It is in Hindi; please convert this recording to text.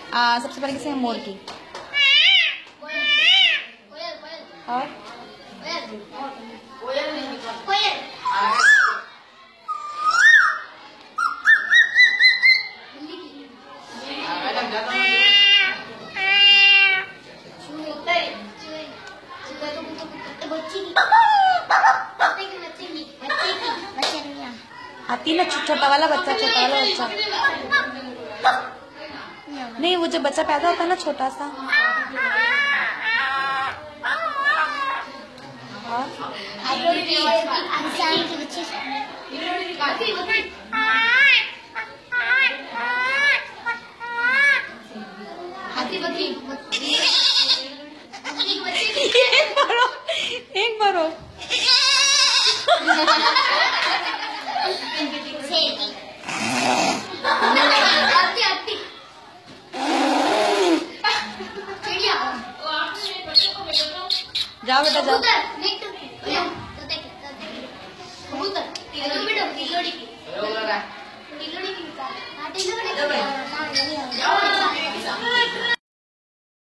सबसे पहले किसी मोर की और हाथी ना, छोटा वाला बच्चा, छोटा वाला बच्चा नहीं, वो जब बच्चा पैदा होता है ना छोटा सा। एक बार जाओ बेटा जाओ।